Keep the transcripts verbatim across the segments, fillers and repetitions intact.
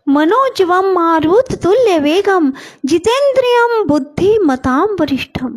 मनोजवम मारुततुल्य वेगम जितेन्द्रियं बुद्धिमतां वरिष्ठम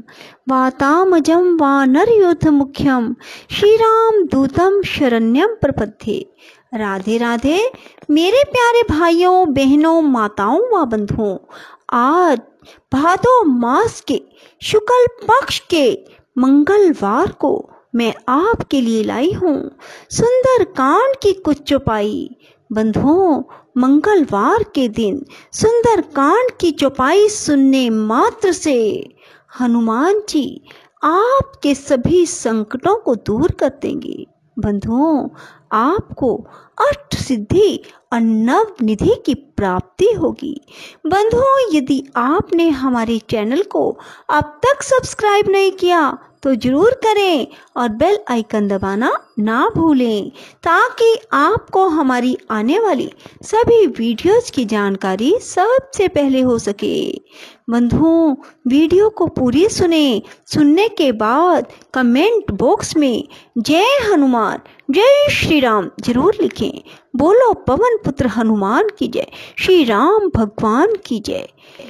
वातामजं वानरयूथ मुख्यम श्रीराम दूतम शरण्यम प्रपद्ये। राधे राधे मेरे प्यारे भाइयों बहनों माताओं व बंधुओं, आज भादो मास के शुक्ल पक्ष के मंगलवार को मैं आपके लिए लाई हूँ सुंदर कांड की कुछ चौपाई। बंधुओं, मंगलवार के दिन सुंदर कांड की चौपाई सुनने मात्र से हनुमान जी आपके सभी संकटों को दूर कर देंगे। बंधुओं, आपको अष्ट सिद्धि और नव निधि की प्राप्ति होगी। बंधुओं, यदि आपने हमारे चैनल को अब तक सब्सक्राइब नहीं किया तो जरूर करें और बेल आइकन दबाना ना भूलें, ताकि आपको हमारी आने वाली सभी वीडियोस की जानकारी सबसे पहले हो सके। बंधुओं, वीडियो को पूरी सुने। सुनने के बाद कमेंट बॉक्स में जय हनुमान जय श्री राम जरूर लिखें। बोलो पवन पुत्र हनुमान की जय, श्री राम भगवान की जय।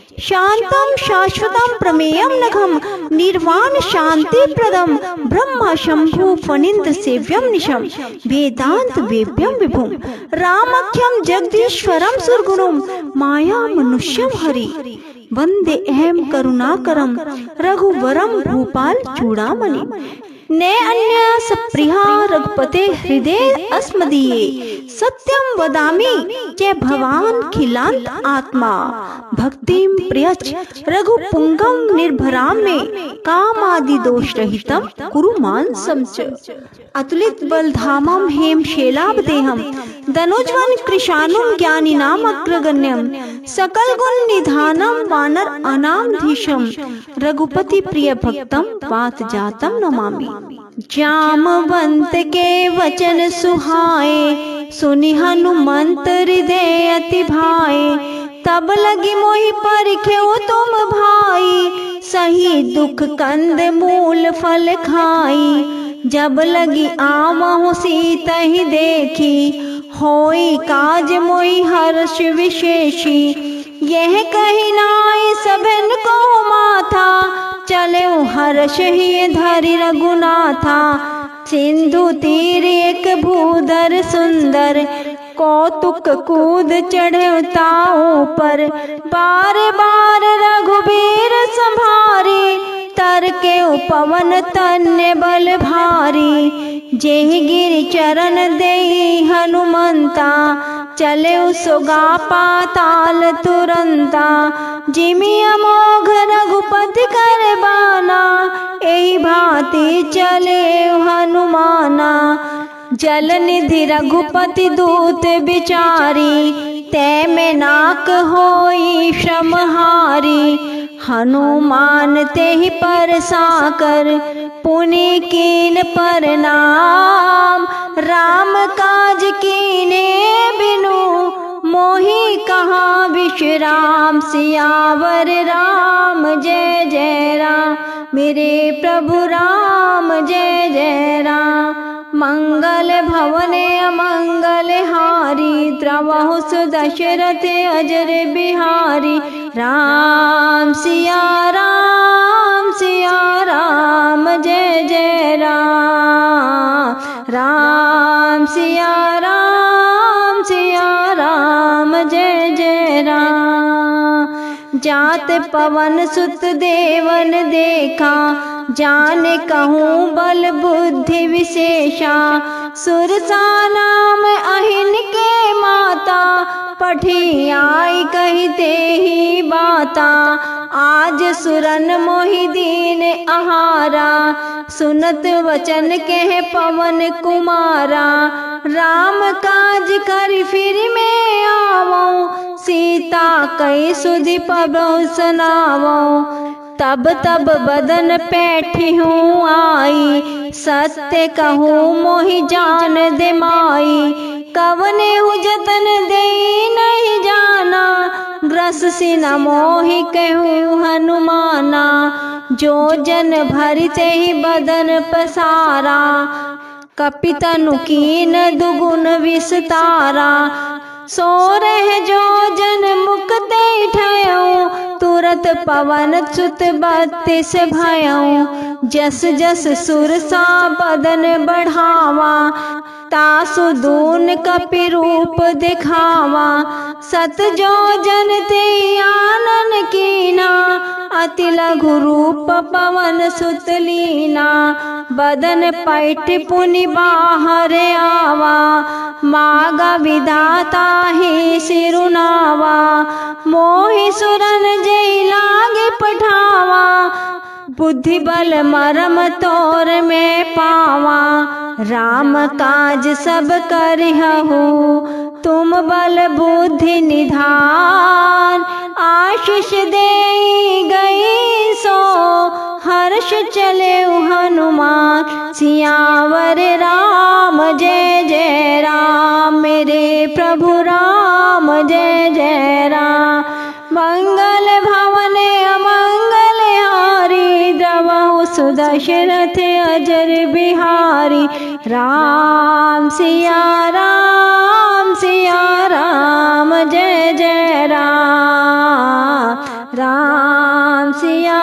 शांतम शाश्वतम प्रमेयम नघम निर्वाण शांति प्रदम ब्रह्मा शंभु फणींद्र सेव्यम निशम वेदांत वेद्यम विभुम रामख्यम जगदीश्वरम सुरगुणुम माया मनुष्यम हरि वंदे अहम करुणाकरम रघुवरम भूपाल चूड़ामणि ने अन्य सप्रिया रघुपते हृदय अस्मदीये सत्यम वदामि जय भवान खिलांत आत्मा भक्तिम प्रियच रघुपुंगम निर्भराम में काम आदि दोष रहितम कुरु मान समच अतुलित बलधामम हेम शेलाभ देहम धनुज्वन कृशानुम ज्ञानी नाम अग्रगण्यम सकल गुण निधानम वानर अनामधीशम रघुपति प्रिय भक्तम पात जातम नमामि। जामवंत के वचन सुहाए सुनि हनुमंत हृदय अति भाए तब लगी मोहि परिख्यो तुम भाई सही दुख कंद मूल फल खाई जब लगी आमहु सीता ही देखी होई काज मोहि हर्ष विशेषी यह कही नाई सबन को माथा चले हर्ष ही धरि रघुनाथा सिंधु तीर एक भूधर सुंदर कौतुक कूद चढ़े ताऊ पर बार बार रघुबीर संभारी तर के पवन तन्य बल भारी जेह गिर चरण देई हनुमंता चले सुगा पाताल तुरंता जिमि अमोघ रघुपति कर बाना एही भांति चले हनुमाना जल निधि रघुपति दूत बिचारी तै में नाक होई श्रमहारी हनुमान तेहि पर साकर पुनि कीन परनाम राम काज कीने बिनु मोहि कहाँ विश्राम सियावर राम जय जय राम मेरे प्रभु राम जय जय राम मंगल भवने अमंगल हारी द्रवहु सुदशरथ अजर बिहारी राम सिया राम सिया राम जय जय राम राम सिया राम सिया राम जय जय राम। जात पवन सुत देवन देखा जाने कहूँ बल बुद्धि विशेषा सुरसा नाम अहिन के माता पठी आई कहते ही बाता आज सुरन मोहि दीन आहारा सुनत वचन कह पवन कुमारा राम काज कर फिर मैं आवऊं सीता कई सुधि पबहु सुनावऊं तब तब बदन पैठी हूँ आई सत्य कहूँ मोहि जान दे माई कवने हूँ जतन दे नहीं जाना ग्रस सिन मोहि कहूँ हनुमाना जो जन भरते ही बदन पसारा कपितनु कीन दुगुन विस्तारा सो रह जो जन मुक्ते ठयऊ, तुरत पवन सुत बत्तीस भयऊ। जस जस सुर सा बदन बढ़ावा, तासु दून कपि रूप दिखावा। सत जो जन ते आनन कीना, अति लघु रूप पवन सुत लीना। बदन पैठ पुनि बाहर आवा, मागा विधाता ही सिरुनावा। मोहि सुरन जय लागे पठावा, बुद्धि बल मरम तोर में पावा। राम काज सब करिहु, तुम बल बुद्धि निधान। आशीष दे गई सो, हर्ष चले हनुमान। सियावर राम जय जय राम, मेरे प्रभु राम जय जय राम। मंगल भवन अमंगल हारी, द्रवहु सुदशरथ अजर बिहारी। राम सिया राम सिया राम जय जय राम। राम सिया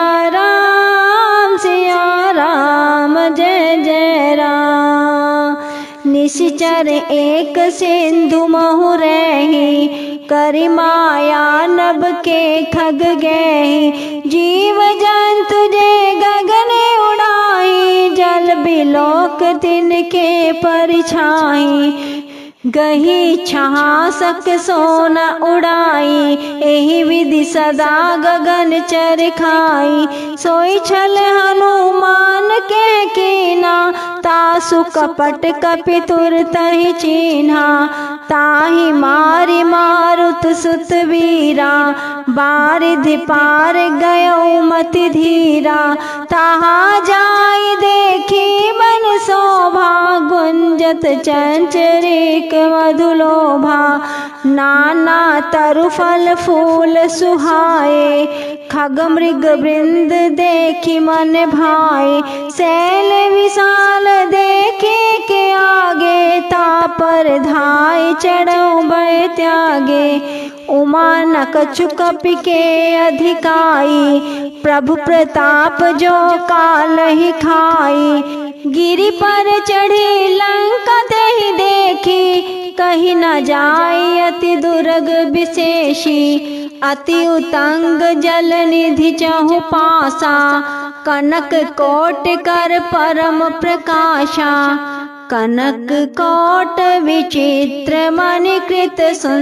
राम सिया राम जय जय राम। निश्चर एक सिंधु महु रही, करि माया नभ के खग गए। जीव जंतु जे गगने उड़ाई, जल बिलोक तिनके परिछाई। गही छहासक सोन उड़ाई, एहि विधि सदा गगन चरखाई। सोई छल हनुमान के कीना, तासु कपट कपि तुरतहि चीन्हा। ताहि मारि मारुत सुत वीरा, बारिधि पार गयो मति धीरा। ताहा जाय देखी बन शोभा, गुंजत चंचरिक मधुलोभा। नाना तरु फल फूल सुहाए, खग मृग वृंद देखी मन भाए। शैल विशाल देखे के आगे, तापर धाय चढ़ो भय त्यागे। उमा न कछु कपि के अधिकाई, प्रभु प्रताप जो काल ही खाई। गिरि पर चढ़ी लंका तेहि देखी, कहीं न जाई अति दुर्ग विशेषी। अति उतंग जल निधि चहु पासा, कनक कोट कर परम प्रकाशा। कनक कोट विचित्र मणिकृत,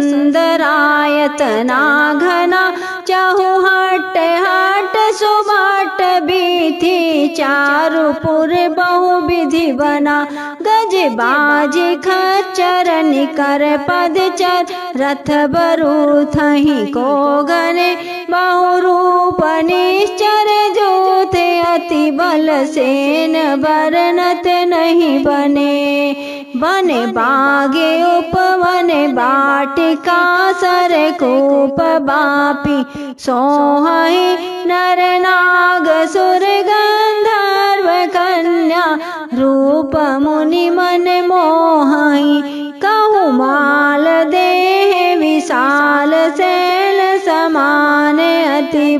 सुंदरायतना घना। चहु हट हट सुभट बीथी, चारुपुर बहु विधि बना। गज बाज खच्चर निकर पदचर, रथ बरु थहि को गने। बहु रूप निश्चर जोते, अति बल सेन बरनत नहीं बने। बने बागे उपवने बाटिका, सर कूप बापी सोहहि। नर नाग सुर गंधर्व कन्या, रूप मुनि मन मोहहि। कहु माल देह विशाल, शैल समान अति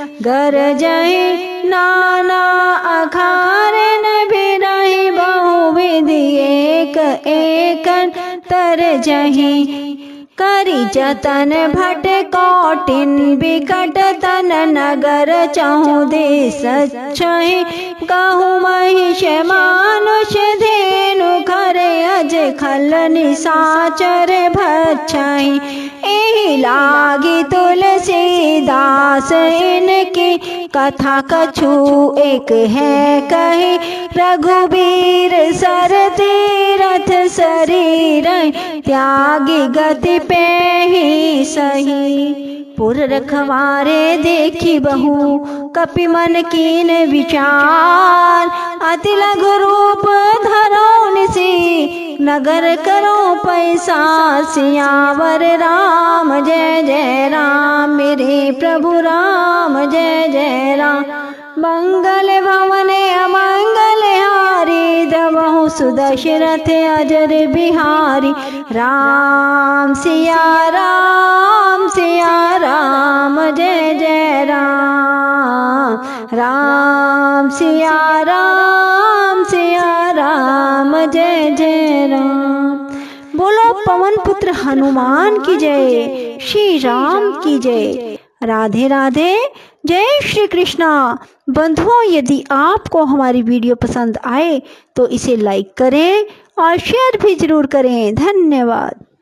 गरजहि। नाना अखार नभिरहि, बहु विधि एक एकन तरजहि। करि जतन भट कौटिन बिकट, तन नगर चहु देश छहि। कहु महिष मानुष धेनु, खरे अज खल निशाचर भक्षहि। एहि लागी तुलसीदास इनकी, कथा कछु एक है कही। रघुबीर सर तीरथ शरीर, त्यागी गति पे ही सही। पुर रखवारे देखी बहु, कपि मन कीन विचार। अति लघु रूप धरो निसी, नगर करो पैसा। सियावर राम जय जय राम, मेरे प्रभु राम जय जय राम। मंगल भवन अमंगल हारी, द्रवहु सुदशरथ अजर बिहारी। राम सिया राम सिया राम जय जय राम। राम सिया राम सिया राम जय जय राम। बोलो पवन पुत्र हनुमान की जय, श्री राम की जय। राधे राधे, जय श्री कृष्णा। बंधुओं, यदि आपको हमारी वीडियो पसंद आए तो इसे लाइक करें और शेयर भी जरूर करें। धन्यवाद।